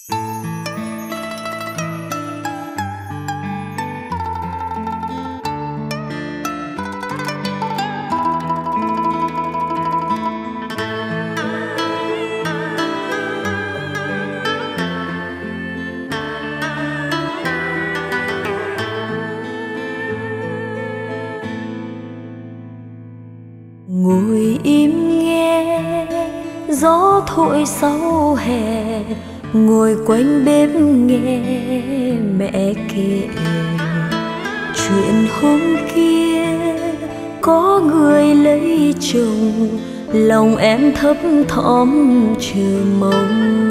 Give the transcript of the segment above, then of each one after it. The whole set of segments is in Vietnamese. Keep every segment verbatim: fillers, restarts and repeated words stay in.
Ngồi im nghe gió thổi sau hè, ngồi quanh bếp nghe mẹ kể chuyện hôm kia có người lấy chồng, lòng em thấp thỏm chờ mong.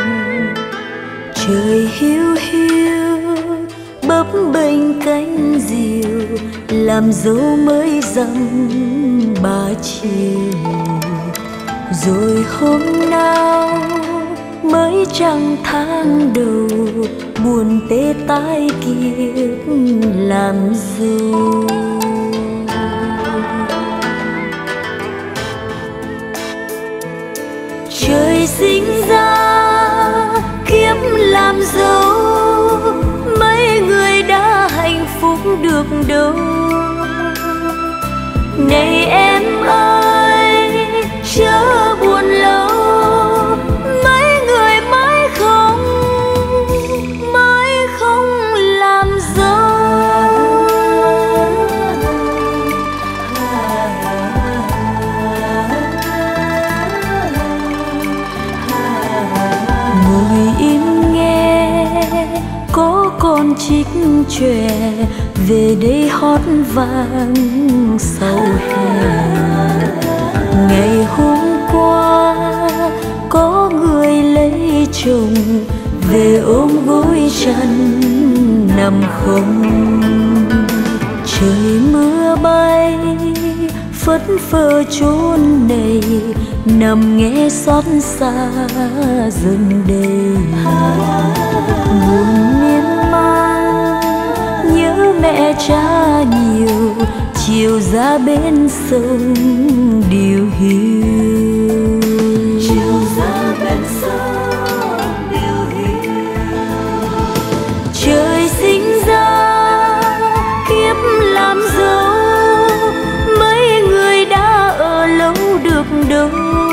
Trời hiu hiu bấp bênh cánh diều, làm dấu mới dăm ba chiều. Rồi hôm nào mới trăng tháng đầu, buồn tê tái kiếp làm dâu. Trời sinh ra kiếp làm dâu, mấy người đã hạnh phúc được đâu. Này em ơi chớ buồn lâu, mấy người mãi không mãi không làm dâu. Ngồi im nghe có con trích chòe về đây hót vang sau hè. Ngày hôm qua có người lấy chồng, về ôm gối chăn nằm không. Trời mưa bay phất phơ chốn này, nằm nghe xót xa dần đây. Buồn miên man nhớ mẹ cha nhiều, chiều ra bên sông điều hiu. Chiều ra bên sông điều hiu. Trời sinh ra kiếp làm dâu, mấy người đã ở lâu được đâu.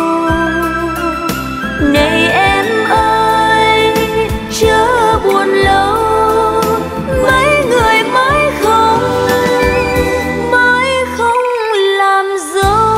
Này em ơi chớ buồn lâu, mấy người mãi không mãi không làm dâu.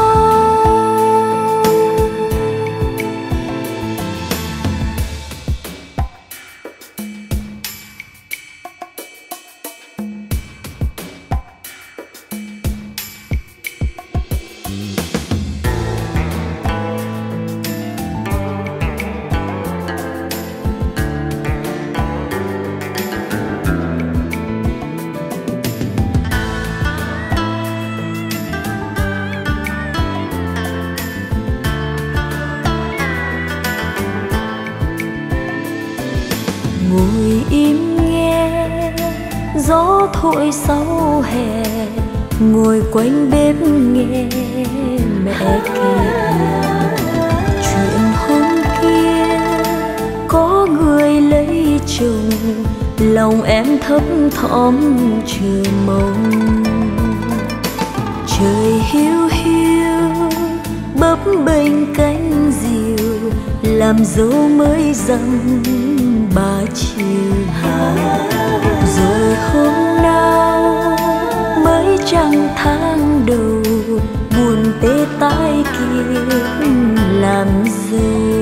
Ngồi im nghe gió thổi sau hè, ngồi quanh bếp nghe mẹ kể chuyện hôm kia có người lấy chồng, lòng em thấp thỏm chờ mong. Trời hiu hiu bấp bênh cánh diều, làm dấu mới dăm ba chiều. Rồi hôm nào mới trăng tháng đầu, buồn tê tái kiếp làm dâu.